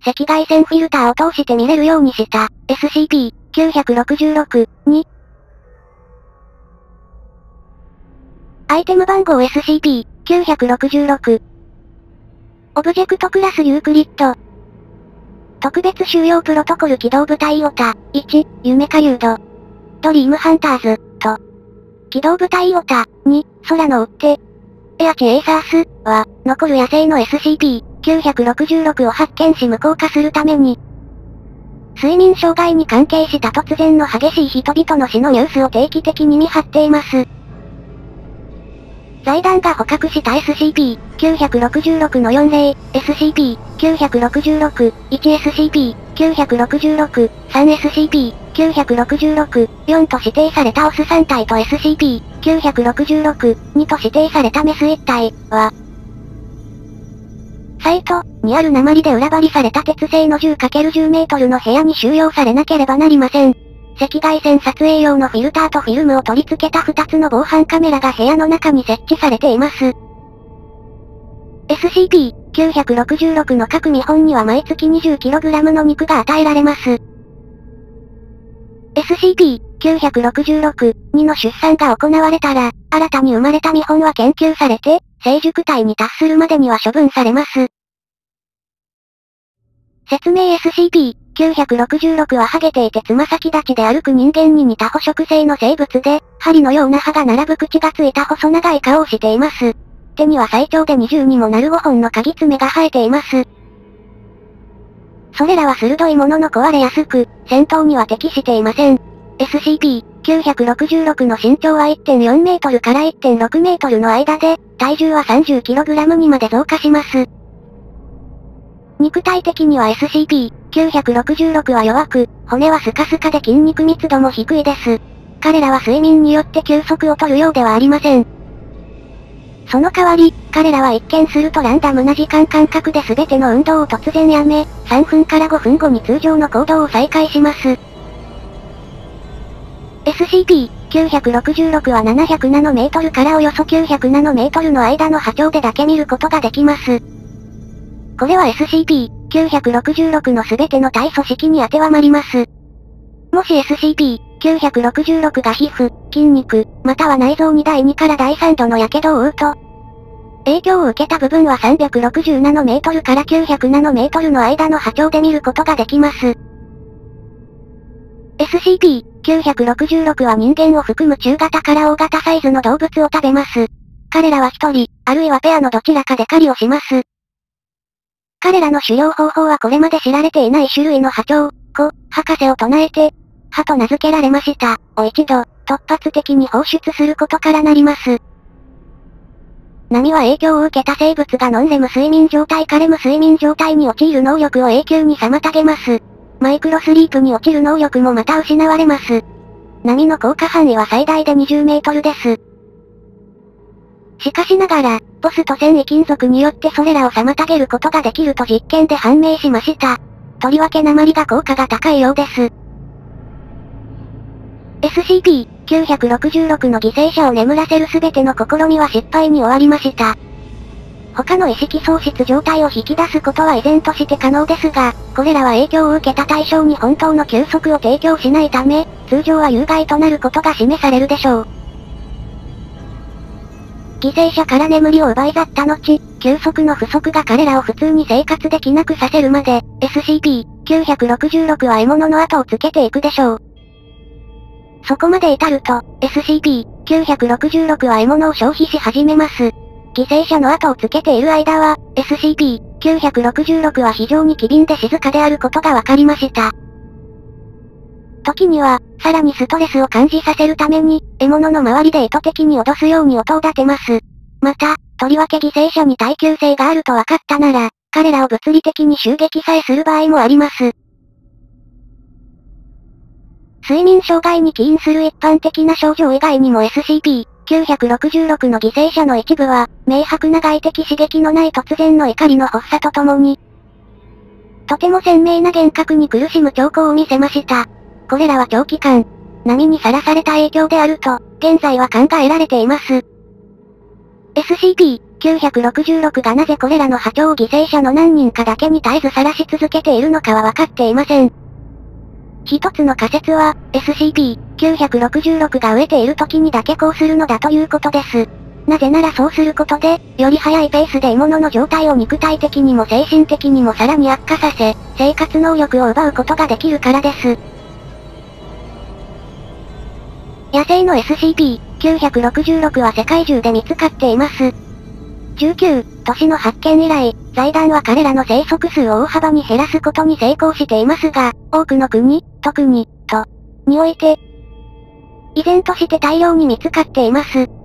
赤外線フィルターを通して見れるようにした、SCP-966 に、アイテム番号 SCP-966 オブジェクトクラスユークリッド特別収容プロトコル機動部隊オタ1、夢狩人ドリームハンターズと機動部隊オタ2、空の追っ手エアチエイサースは残る野生の SCP-966 を発見し無効化するために睡眠障害に関係した突然の激しい人々の死のニュースを定期的に見張っています。財団が捕獲した SCP-966 の4例、SCP-966、1SCP、966、3SCP、966、4と指定されたオス3体と SCP-966、2と指定されたメス1体は、サイトにある鉛で裏張りされた鉄製の 10×10 メートルの部屋に収容されなければなりません。赤外線撮影用のフィルターとフィルムを取り付けた2つの防犯カメラが部屋の中に設置されています。SCP-966 の各見本には毎月 20kg の肉が与えられます。SCP-966、2の出産が行われたら、新たに生まれた見本は研究されて、成熟体に達するまでには処分されます。説明 SCP-966 はハゲていてつま先立ちで歩く人間に似た捕食性の生物で、針のような歯が並ぶ口がついた細長い顔をしています。手には最長で20にもなる5本の鍵爪が生えています。それらは鋭いものの壊れやすく、戦闘には適していません。SCP-966 の身長は 1.4 メートルから 1.6 メートルの間で、体重は 30kg にまで増加します。肉体的には SCP-966 は弱く、骨はスカスカで筋肉密度も低いです。彼らは睡眠によって休息を取るようではありません。その代わり、彼らは一見するとランダムな時間感覚で全ての運動を突然やめ、3分から5分後に通常の行動を再開します。SCP-966 は700ナノメートルからおよそ900ナノメートルの間の波長でだけ見ることができます。これは SCP-966 の全ての体組織に当てはまります。もし SCP-966 が皮膚、筋肉、または内臓に第2から第3度の火傷を負うと、影響を受けた部分は360ナノメートルから900ナノメートルの間の波長で見ることができます。SCP-966 は人間を含む中型から大型サイズの動物を食べます。彼らは一人、あるいはペアのどちらかで狩りをします。彼らの狩猟方法はこれまで知られていない種類の波長、博士を唱えて、歯と名付けられました、を一度、突発的に放出することからなります。波は影響を受けた生物がノンレム睡眠状態かレム睡眠状態に陥る能力を永久に妨げます。マイクロスリープに陥る能力もまた失われます。波の降下範囲は最大で20メートルです。しかしながら、ポスト繊維金属によってそれらを妨げることができると実験で判明しました。とりわけ鉛が効果が高いようです。SCP-966 の犠牲者を眠らせる全ての試みは失敗に終わりました。他の意識喪失状態を引き出すことは依然として可能ですが、これらは影響を受けた対象に本当の休息を提供しないため、通常は有害となることが示されるでしょう。犠牲者から眠りを奪い去った後、休息の不足が彼らを普通に生活できなくさせるまで、SCP-966 は獲物の後をつけていくでしょう。そこまで至ると、SCP-966 は獲物を消費し始めます。犠牲者の後をつけている間は、SCP-966 は非常に機敏で静かであることが分かりました。時には、さらにストレスを感じさせるために、獲物の周りで意図的に脅すように音を立てます。また、とりわけ犠牲者に耐久性があると分かったなら、彼らを物理的に襲撃さえする場合もあります。睡眠障害に起因する一般的な症状以外にも SCP-966 の犠牲者の一部は、明白な外的刺激のない突然の怒りの発作とともに、とても鮮明な幻覚に苦しむ兆候を見せました。これらは長期間、波にさらされた影響であると、現在は考えられています。 SCP-966 がなぜこれらの波長を犠牲者の何人かだけに絶えず晒し続けているのかは分かっていません。一つの仮説は、SCP-966 が飢えている時にだけこうするのだということです。なぜならそうすることで、より早いペースで獲物の状態を肉体的にも精神的にもさらに悪化させ、生活能力を奪うことができるからです。野生の SCP-966 は世界中で見つかっています。19都市の発見以来、財団は彼らの生息数を大幅に減らすことに成功していますが、多くの国、特に、都において、依然として大量に見つかっています。